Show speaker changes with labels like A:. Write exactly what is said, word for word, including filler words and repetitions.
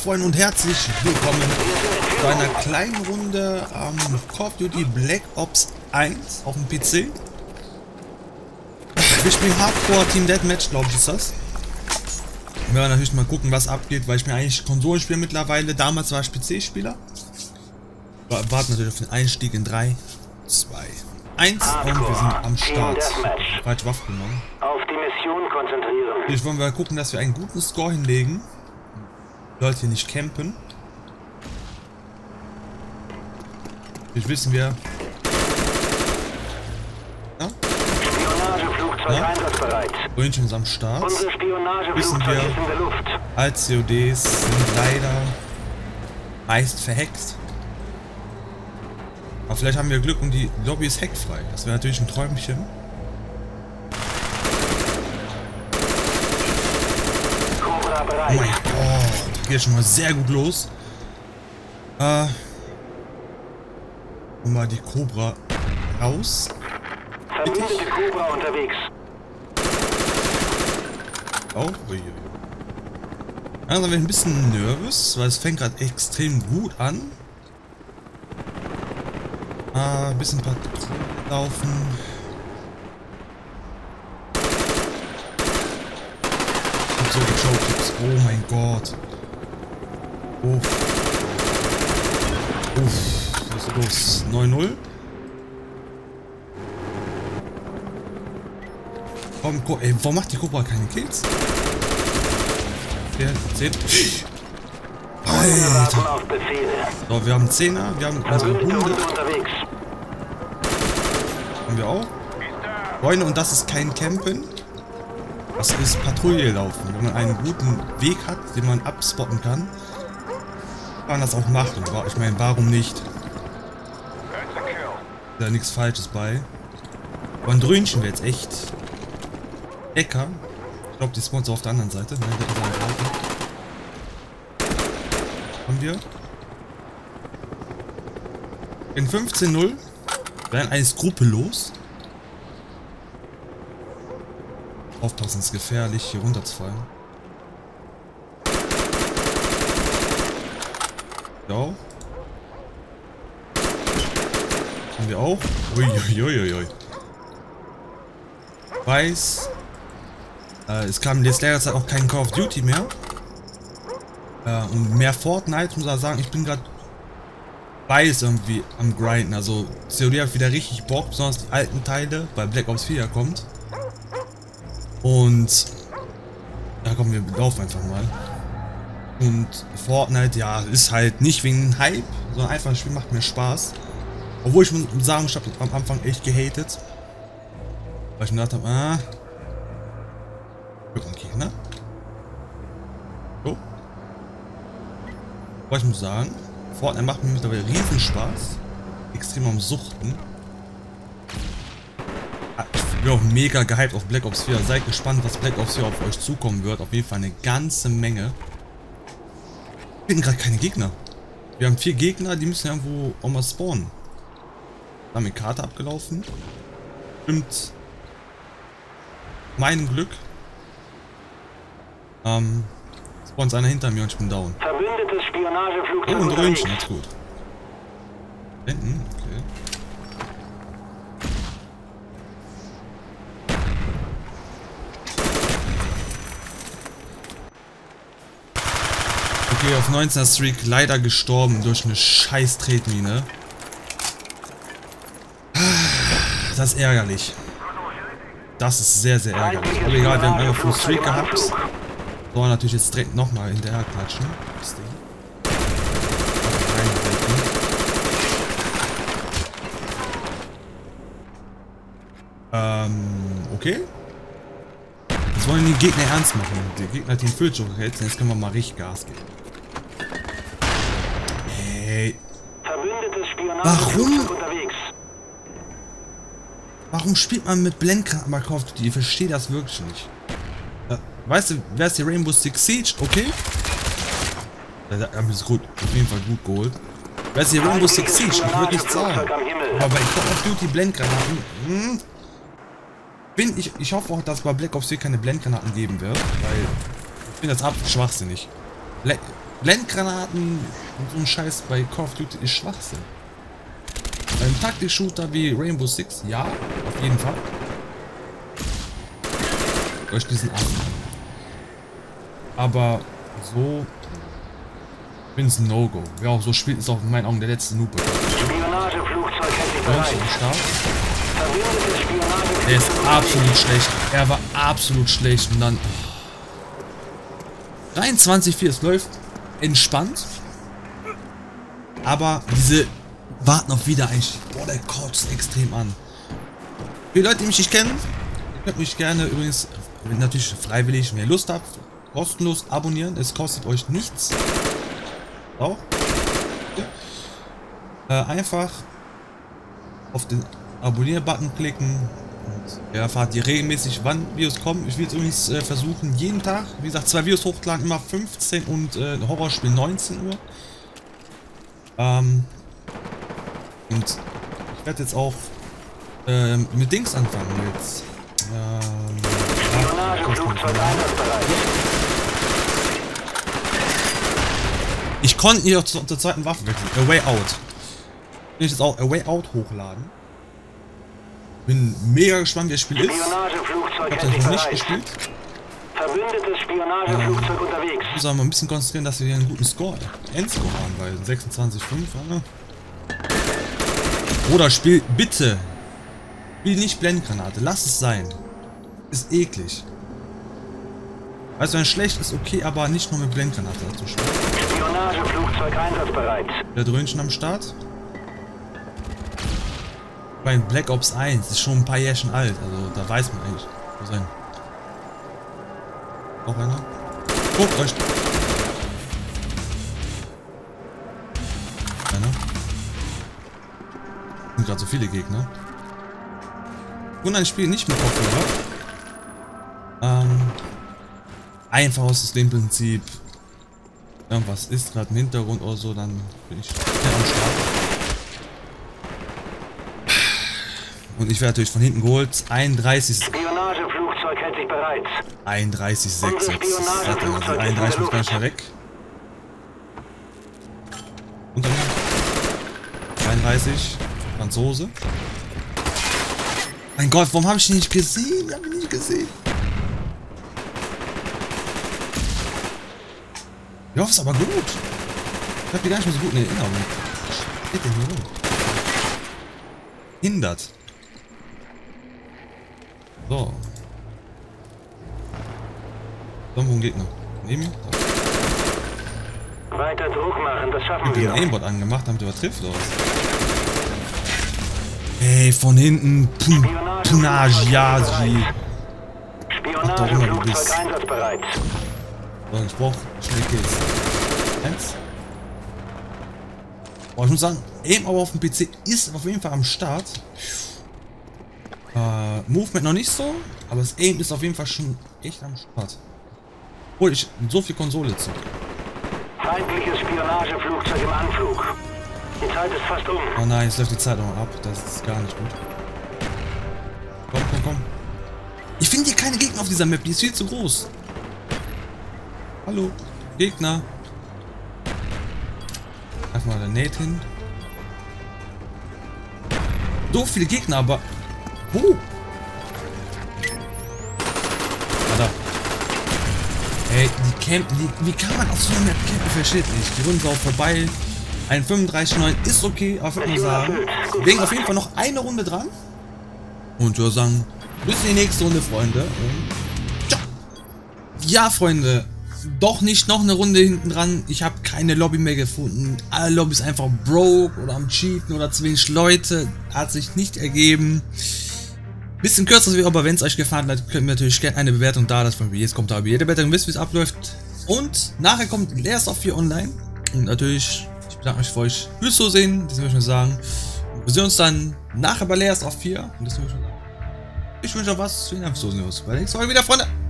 A: Freunde und herzlich willkommen zu einer kleinen Runde am ähm, Call of Duty Black Ops eins auf dem P C. Wir spielen Hardcore Team Deathmatch, glaube ich ist das. Wir werden natürlich mal gucken, was abgeht, weil ich mir eigentlich Konsolen spiele mittlerweile. Damals war ich P C-Spieler. Wir warten natürlich auf den Einstieg in drei, zwei, eins und wir sind am Start. Falsche Waffe genommen.
B: Auf die Mission konzentrieren.
A: Jetzt wollen wir gucken, dass wir einen guten Score hinlegen. Leute hier nicht campen. Jetzt wissen wir. Ja?
B: Spionageflugzeug einsatzbereit.
A: Röntgen ist am Start.
B: Unser
A: Wissen
B: Spionageflugzeug
A: wir,
B: ist in der Luft.
A: als C O Ds sind leider meist verhackt. Aber vielleicht haben wir Glück und die Lobby ist hackfrei. Das wäre natürlich ein Träumchen.
B: Cobra
A: Oh
B: bereit.
A: mein Gott, geht schon mal sehr gut los. Äh, und mal die Cobra raus.
B: Verbündete Cobra unterwegs.
A: Oh, ui. Also bin ich ein bisschen nervös, weil es fängt gerade extrem gut an. Ah, ein bisschen Patrouille laufen. Und so die Showclips. Oh mein Gott. Uff. Uff. Was ist los? neun null. Warum, ey, warum macht die Cobra keine Kills? Der zehn. Alter.
B: Auf Befehle.
A: So, wir haben zehner, wir haben unsere
B: Verbündete
A: Hunde.
B: Hunde unterwegs.
A: Haben wir auch. Freunde, und das ist kein Campen. Das ist Patrouille laufen. Wenn man einen guten Weg hat, den man abspotten kann, kann man das auch machen. Ich meine, warum nicht? Da nichts Falsches bei. Aber ein Dröhnchen wäre jetzt echt lecker. Ich glaube, die spawnt so auf der anderen Seite. Nein, der ist an der Seite. Haben wir. In fünfzehn null werden eine skrupellos. Aufpassen, es ist gefährlich, hier runterzufallen. Ja. Haben wir auch. Uiuiuiui. Weiß. Äh, es kam jetzt leider Zeit auch kein Call of Duty mehr. Äh, und mehr Fortnite, muss ich sagen. Ich bin gerade beides irgendwie am Grinden. Also C O D hat wieder richtig Bock, besonders die alten Teile, weil Black Ops vier kommt. Und ja, komm, wir laufen einfach mal. Und Fortnite, ja, ist halt nicht wegen Hype, sondern einfach das Spiel macht mir Spaß. Obwohl ich muss sagen, ich habe am Anfang echt gehatet. Weil ich mir gedacht habe, ah. Okay, ne? So. Aber ich muss sagen, Fortnite macht mir mittlerweile riesen Spaß. Extrem am Suchten. Ich bin auch mega gehypt auf Black Ops vier. Seid gespannt, was Black Ops vier auf euch zukommen wird. Auf jeden Fall eine ganze Menge. Wir finden gerade keine Gegner. Wir haben vier Gegner, die müssen irgendwo auch mal spawnen. Da haben wir Karte abgelaufen. Stimmt. Meinem Glück. Ähm. Spawnt einer hinter mir und ich bin down.
B: Verbündetes Spionageflugzeug
A: Oh, und
B: unterwegs.
A: Röntgen, jetzt gut. Hinten, okay. Okay, auf neunzehner Streak leider gestorben durch eine scheiß Tretmine. Das ist ärgerlich. Das ist sehr, sehr ärgerlich. Aber egal, wir haben einmal Full Streak gehabt. Sollen natürlich jetzt direkt nochmal hinterher klatschen. Das Ding. Ähm, okay. Jetzt wollen die Gegner ernst machen. Der Gegner hat den Fülljoker jetzt, jetzt können wir mal richtig Gas geben. Hey.
B: Verbündetes Spionageflugzeug unterwegs.
A: Warum spielt man mit Blendgranaten bei Call of Duty? Ich verstehe das wirklich nicht. Äh, weißt du, wer ist die Rainbow Six Siege? Okay. Das ist gut, auf jeden Fall gut geholt. Wer ist die Rainbow Six Siege? Ich würde nicht sagen. Aber bei Call of Duty Blendgranaten, hm, bin ich, ich hoffe auch, dass bei Black Ops vier keine Blendgranaten geben wird, weil ich finde das absolut schwachsinnig. Black, Blendgranaten und so ein Scheiß bei Call of Duty ist Schwachsinn. Beim Taktik-Shooter wie Rainbow Six, ja, auf jeden Fall. Durch diesen Affen. Aber so bin es ein No-Go. Wer auch so spielt, ist auch in meinen Augen der letzte Noob.
B: Spionageflugzeug hält sich bereit. Verbündetes Spionageflugzeug.
A: Der ist absolut schlecht. Er war absolut schlecht und dann dreiundzwanzig vier, es läuft entspannt. Aber diese warten auf Wiedereinstieg. Boah, der kotzt extrem an. Für die Leute, die mich nicht kennen, ihr könnt mich gerne übrigens, wenn natürlich freiwillig, wenn ihr Lust habt, kostenlos abonnieren. Es kostet euch nichts. So. Äh, einfach auf den Abonnier-Button klicken. Und ihr erfahrt ihr regelmäßig, wann Videos kommen. Ich will jetzt übrigens äh, versuchen, jeden Tag, wie gesagt, zwei Videos hochladen, immer fünfzehn und äh, Horrorspiel neunzehn Uhr. Ähm, und ich werde jetzt auch äh, mit Dings anfangen. Jetzt. Ähm,
B: Spionageflugzeug einsatzbereit.
A: Ich konnte hier auch zur, zur zweiten Waffe wechseln. A Way Out. Ich jetzt auch A Way Out hochladen. Bin mega gespannt, wie das Spiel ist.
B: Spionageflugzeug
A: Ich
B: hält
A: habe
B: sich
A: das noch nicht
B: bereit.
A: gespielt.
B: Verbündetes Spionageflugzeug
A: Ähm,
B: unterwegs.
A: Ich muss aber mal ein bisschen konzentrieren, dass wir hier einen guten Score, Endscore haben, weil sechsundzwanzig fünf. Ne? Oder spiel bitte. Spiel nicht Blendgranate. Lass es sein. Ist eklig. Also wenn schlecht ist, okay, aber nicht nur mit Blendgranate dazu spielen.
B: Spionageflugzeug einsatzbereit.
A: Der Dröhnchen am Start. Bei Black Ops eins ist schon ein paar Jährchen alt, also da weiß man eigentlich, wo sein. Auch einer. Guckt euch. Einer. Sind gerade so viele Gegner. Und ein Spiel nicht mit Kopfhörer. Ähm. Einfach aus dem Prinzip. Irgendwas ist gerade im Hintergrund oder so, dann bin ich schnell am Start. Und ich werde natürlich von hinten geholt. einunddreißig.
B: Spionageflugzeug hält sich bereit.
A: einunddreißig sechs jetzt. Also einunddreißig muss ganz schnell weg. Unter mir. dreiunddreißig. Franzose. Mein Gott, warum habe ich ihn nicht gesehen? Ich habe ihn nicht gesehen. Ja, ist aber gut. Ich habe die gar nicht mehr so gut in Erinnerung. Was steht denn hier rum? Hindert. So. Irgendwo ein Gegner. Neben mir?
B: Weiter Druck machen, das
A: Ich
B: schaffen
A: hab den
B: wir.
A: Aimbot angemacht, damit er was trifft, oder was? Ey, von hinten. Pum, Punagiagi.
B: Spionageflugzeug einsatzbereit.
A: So, ich brauch schnell Kills. Eins. Boah, ich muss sagen, Aim aber auf dem P C ist auf jeden Fall am Start. Äh, Movement noch nicht so, aber das Aim ist auf jeden Fall schon echt am Start. Hol ich so viel Konsole zu.
B: Feindliches Spionageflugzeug im Anflug. Die Zeit ist fast um.
A: Oh nein, jetzt läuft die Zeit noch ab. Das ist gar nicht gut. Komm, komm, komm. Ich finde hier keine Gegner auf dieser Map. Die ist viel zu groß. Hallo, Gegner. Einfach mal der Nate hin. So viele Gegner, aber... Wo? Ah, da. Ey, die campen... Die, wie kann man auf so einer Map campen? Ich verstehe nicht. Die Runde auch vorbei. Ein fünfunddreißig neun ist okay, aber ich würde mal sagen, wir legen auf jeden Fall noch eine Runde dran. Und wir sagen, bis in die nächste Runde, Freunde. Und ciao. Ja, Freunde. Doch nicht noch eine Runde hinten dran. Ich habe keine Lobby mehr gefunden. Alle Lobbys einfach broke oder am Cheaten oder zu wenig Leute. Hat sich nicht ergeben. Bisschen kürzer, aber wenn es euch gefallen hat, könnt ihr natürlich gerne eine Bewertung da lassen. Von jetzt kommt da jede Bewertung, wisst, wie es abläuft. Und nachher kommt Last of vier online. Und natürlich, ich bedanke mich für euch fürs Zusehen. Das würde ich mal sagen. Wir sehen uns dann nachher bei Last of vier. Und das würde ich mal sagen. Ich wünsche euch was. Vielen Dank fürs Zusehen. Bei der nächsten Folge wieder, Freunde.